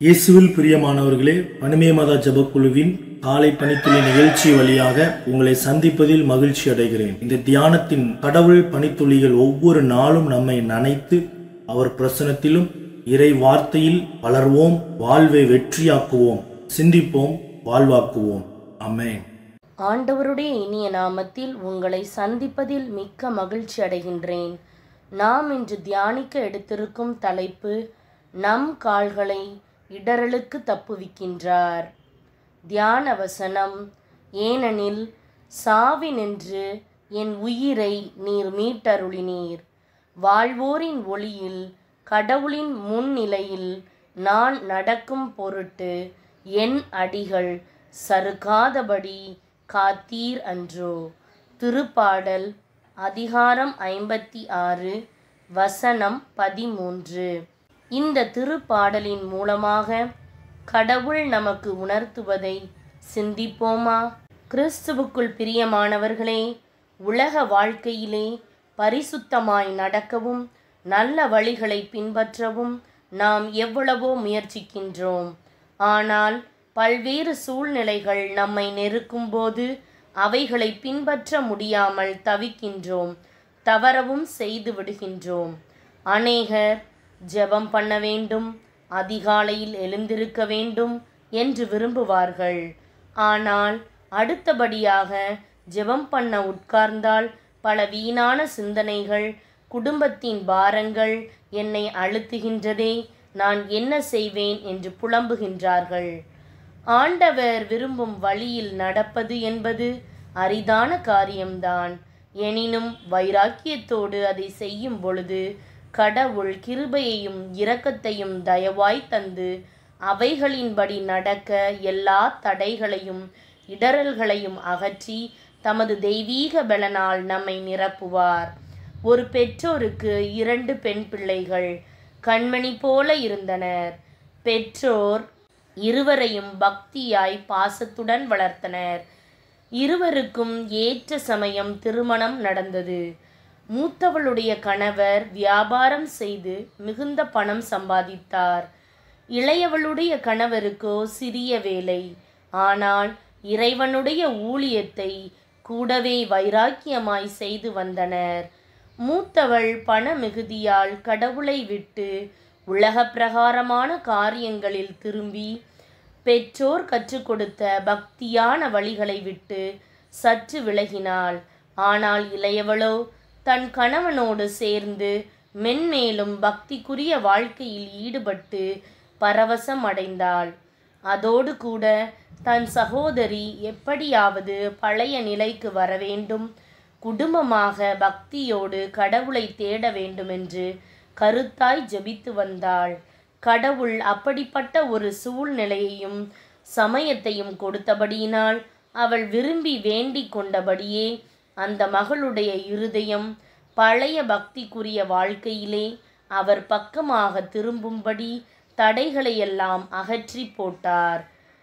இயேசுவில் பிரியமானவர்களே, பனிமேமதா ஜெபக்குழுவின் காலை பணித்துளி நிகழ்ச்சி வழியாக உங்களை சந்திப்பதில் மகிழ்ச்சி அடைகிறேன். இந்த தியானத்தின் கடவுள் பணித்துளிகள் ஒவ்வொரு நாளும் நம்மை நனைத்து அவர் பிரசனத்திலும் இறை வார்த்தையில் வளர்வோம், வாழ்வை வெற்றியாக்குவோம், சிந்திப்போம், வாழ்வாக்குவோம். ஆமென். ஆண்டவருடைய இனிய நாமத்தில் உங்களை சந்திப்பதில் மிக்க மகிழ்ச்சி அடைகின்றேன். நாம் இன்று தியானிக்க எடுத்திருக்கும் தலைப்பு, நம் கால்களை இடறலுக்கு தப்புவிக்கின்றார். தியான வசனம், ஏனெனில் சாவினின்று என் உயிரை நீர் மீட்டருளினீர். வாழ்வோரின் ஒளியில் கடவுளின் முன்னிலையில் நான் நடக்கும் பொருட்டு என் அடிகள் சறுக்காதபடி காத்தீர் அன்றோ. திருப்பாடல் அதிகாரம் 56 வசனம் 13. இந்த திருப்பாடலின் மூலமாக கடவுள் நமக்கு உணர்த்துவதை சிந்திப்போமா? கிறிஸ்துவுக்குள் பிரியமானவர்களே, உலக வாழ்க்கையிலே பரிசுத்தமாய் நடக்கவும் நல்ல வழிகளை பின்பற்றவும் நாம் எவ்வளவோ முயற்சிக்கின்றோம். ஆனால் பல்வேறு சூழ்நிலைகள் நம்மை நெருக்கும்போது அவைகளை பின்பற்ற முடியாமல் தவிக்கின்றோம், தவறவும் செய்து விடுகின்றோம். அநேகர் ஜெபம் பண்ண வேண்டும், அதிகாலையில் எழுந்திருக்க வேண்டும் என்று விரும்புவார்கள். ஆனால் அடுத்தபடியாக ஜெபம் பண்ண உட்கார்ந்தால் பல வீணான சிந்தனைகள், குடும்பத்தின் பாரங்கள் என்னை அழுத்துகின்றதே, நான் என்ன செய்வேன் என்று புலம்புகின்றார்கள். ஆண்டவர் விரும்பும் வழியில் நடப்பது என்பது அரிதான காரியம்தான். எனினும் வைராக்கியத்தோடு அதை செய்யும் பொழுது கடவுள் கிருபையையும் இரக்கத்தையும் தயவாய் தந்து அவைகளின்படி நடக்க எல்லா தடைகளையும் இடறல்களையும் அகற்றி தமது தெய்வீக பலனால் நம்மை நிரப்புவார். ஒரு பெற்றோருக்கு 2 பெண் பிள்ளைகள் கண்மணி போல இருந்தனர். பெற்றோர் இருவரையும் பக்தியாய் பாசத்துடன் வளர்த்தனர். இருவருக்கும் ஏற்ற சமயம் திருமணம் நடந்தது. மூத்தவளுடைய கணவர் வியாபாரம் செய்து மிகுந்த பணம் சம்பாதித்தார். இளையவளுடைய கணவருக்கோ சிறிய வேலை. ஆனால் இறைவனுடைய ஊழியத்தை கூடவே வைராக்கியமாய் செய்து வந்தனர். மூத்தவள் பண மிகுதியால் கடவுளை விட்டு உலக பிரகாரமான காரியங்களில் திரும்பி பெற்றோர் கற்றுக் கொடுத்த பக்தியான வழிகளை விட்டு சற்று விலகினாள். ஆனால் இளையவளோ தன் கணவனோடு சேர்ந்து மென்மேலும் பக்திக்குரிய வாழ்க்கையில் ஈடுபட்டு பரவசம் அடைந்தாள். அதோடு கூட தன் சகோதரி எப்படியாவது பழைய நிலைக்கு வர வேண்டும், குடும்பமாக பக்தியோடு கடவுளை தேட வேண்டுமென்று கருத்தாய் ஜெபித்து வந்தாள். கடவுள் அப்படிப்பட்ட ஒரு சூழ்நிலையையும் சமயத்தையும் கொடுத்தபடியினால் அவள் விரும்பி வேண்டிக் கொண்டபடியே அந்த மகளுடைய இருதயம் பழைய பக்திக்குரிய வாழ்க்கையிலே அவர் பக்கமாக திரும்பும்படி தடைகளையெல்லாம் அகற்றி போட்டார்.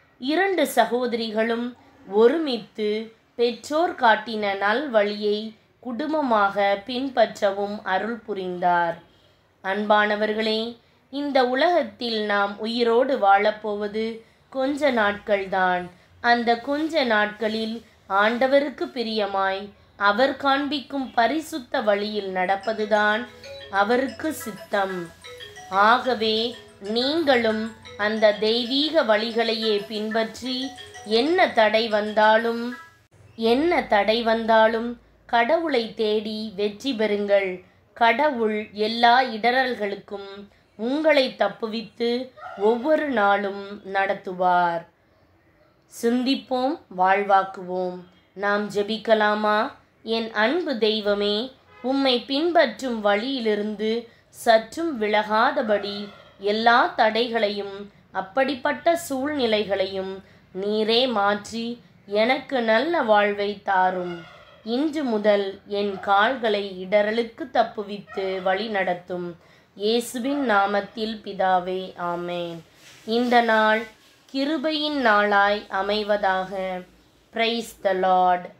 2 சகோதரிகளும் ஒருமித்து பெற்றோர் காட்டின நல்வழியை குடும்பமாக பின்பற்றவும் அருள் புரிந்தார். அன்பானவர்களே, இந்த உலகத்தில் நாம் உயிரோடு வாழப்போவது கொஞ்ச நாட்கள்தான். அந்த கொஞ்ச நாட்களில் ஆண்டவருக்கு பிரியமாய் அவர் காண்பிக்கும் பரிசுத்த வழியில் நடப்பதுதான் அவருக்கு சித்தம். ஆகவே நீங்களும் அந்த தெய்வீக வழிகளையே பின்பற்றி என்ன தடை வந்தாலும் கடவுளை தேடி வெற்றி பெறுங்கள். கடவுள் எல்லா இடறல்களுக்கும் உங்களை தப்புவித்து ஒவ்வொரு நாளும் நடத்துவார். சிந்திப்போம், வாழ்வாக்குவோம். நாம் ஜெபிக்கலாமா? என் அன்பு தெய்வமே, உம்மை பின்பற்றும் வழியிலிருந்து சற்றும் விலகாதபடி எல்லா தடைகளையும் அப்படிப்பட்ட சூழ்நிலைகளையும் நீரே மாற்றி எனக்கு நல்ல வாழ்வை தாரும். இன்று முதல் என் கால்களை இடறலுக்கு தப்புவித்து வழி நடத்தும். இயேசுவின் நாமத்தில் பிதாவே, ஆமென். இந்த நாள் கிருபையின் நாளாய் அமைவதாக. Praise the Lord.